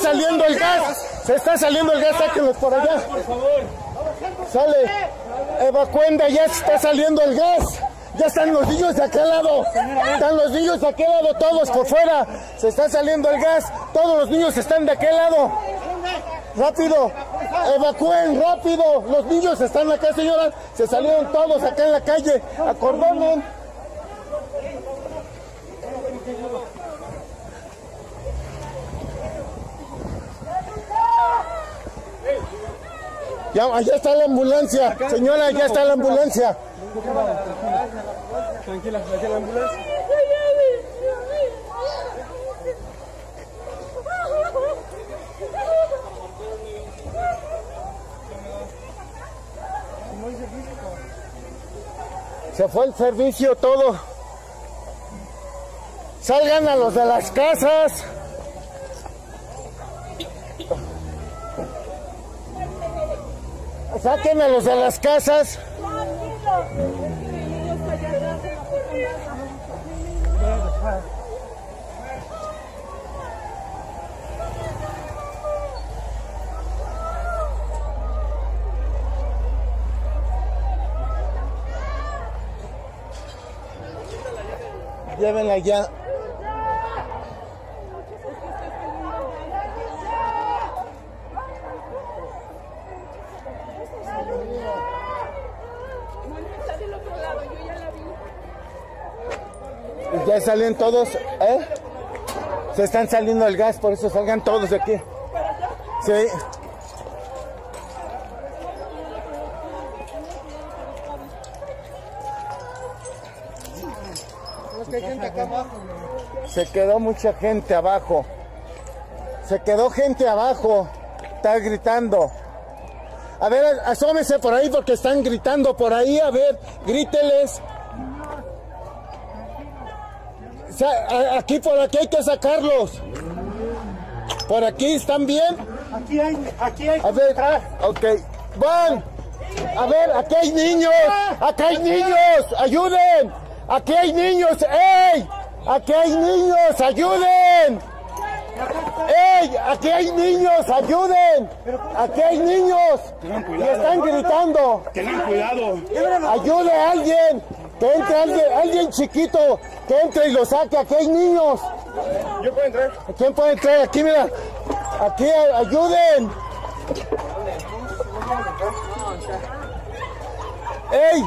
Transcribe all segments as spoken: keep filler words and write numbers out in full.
saliendo el gas, se está saliendo el gas, sáquenlos por allá. Por favor. Sale, evacúen de allá, se está saliendo el gas. Ya están los niños de aquel lado, están los niños de aquel lado, todos por fuera. Se está saliendo el gas, todos los niños están de aquel lado. Rápido, evacúen, rápido. Los niños están acá, señora. Se salieron todos acá en la calle. Acordonen. Ya, allá está la ambulancia. Señora, ya está la ambulancia. Tranquila, aquí la ambulancia. Se fue el servicio todo. Salgan a los de las casas. Saquen a los de las casas. Llévenla ya. Ya salen todos, ¿eh? Se están saliendo el gas, por eso salgan todos de aquí. Sí. Se quedó mucha gente abajo. Se quedó gente abajo. Está gritando. A ver, asómese por ahí porque están gritando por ahí. A ver, gríteles. Aquí, por aquí hay que sacarlos. Por aquí, ¿están bien? Aquí hay, aquí hay. A ver, ok. Van. A ver, aquí hay niños. Aquí hay niños. Ayuden. Aquí hay niños. ¡Ey! Aquí hay niños. Ayuden. ¡Ey! Aquí hay niños. Ayuden. Aquí hay niños. Y están gritando. Tengan cuidado. Ayude a alguien. Que entre alguien, alguien chiquito, que entre y lo saque. Aquí hay niños. ¿Yo puedo entrar? ¿Quién puede entrar? Aquí, mira. Aquí, ayuden. ¡Ey!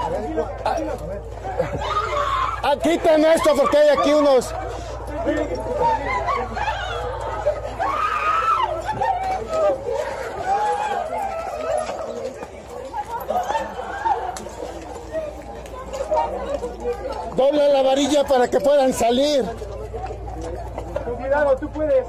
Aquí están esto porque hay aquí unos. Dobla la varilla para que puedan salir. Con cuidado, tú puedes.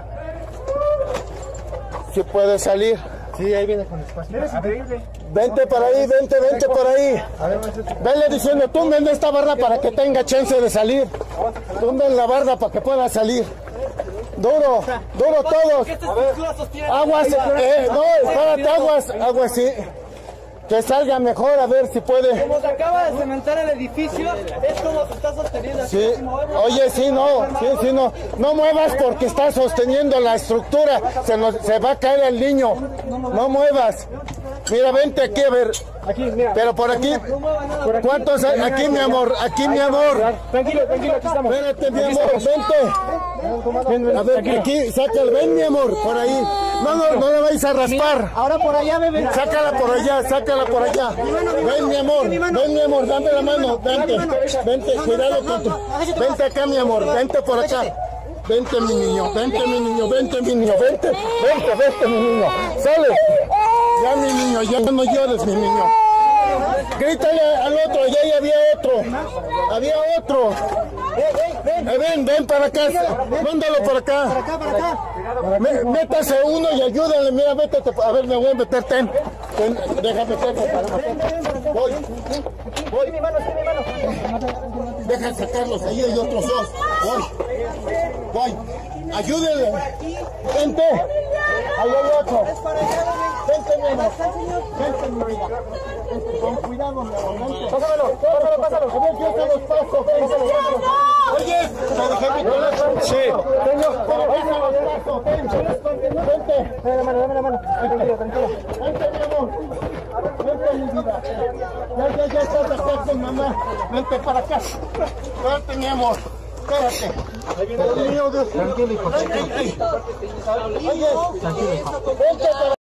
Si puede salir. Sí, ahí viene con espacio. Eres increíble. Vente por ahí, vente, vente por ahí. Venle diciendo, tumben esta barra para que tenga chance de salir. Tumben la barra para que pueda salir. Duro, duro todos. Aguas, eh, no, espérate, aguas, aguas, sí. Que salga mejor, a ver si puede. Como se acaba de cementar el edificio, es como se está sosteniendo. Sí, oye, sí, no, sí, sí, no. No muevas porque está sosteniendo la estructura. Se, nos, se va a caer el niño. No muevas. Mira, vente aquí, a ver. Aquí, mira. Pero por aquí. ¿Cuántos hay? Aquí, mi amor, aquí, mi amor. Tranquilo, tranquilo, aquí estamos. Espérate, mi amor, vente. A ver, aquí, sácala, ven, mi amor, por ahí. No, no, no le vais a raspar. Ahora por allá, bebé. Sácala por allá, sácala por allá. Ven, mi amor, ven, mi amor, dame la mano, vente, vente, cuidado con tu. Vente acá, mi amor, vente por acá. Vente, mi niño, vente, mi niño, vente, mi niño, vente, vente, vente, mi niño. Sale. Ya, mi niño, ya no llores, mi niño. Grítale al otro, ya, ya había otro. Había otro. Eh, ven, ven para acá. Mándalo por acá. Para acá, para acá. Me, métase uno y ayúdale. Mira, métete. A ver, me voy a meter. Ten. Ten, déjame meter. Voy. Voy. Mi mano, mi mano. Deja sacarlos. Ahí hay otros dos. Voy. Voy. Ayúdenle. Vente. Ahí hay otro. Vente, mi amor. Vente, mi vida. Con cuidado, mi amor. Vente. Pásamelo, pásalo, pásalo. A ver, yo te los paso. Oye, ¿me dejé mi teléfono? Sí. Tengo, pero ahí se los paso. vente. Dame la mano, dame la mano. Tranquilo, tranquilo. Vente, mi amor. Vente, mi vida. Ya, ya, ya estás acá con mamá. Vente para acá. Vente, mi amor. Espérate. Dios mío, Dios. Tranquilo, hijo. Oye, tranquilo. Vente para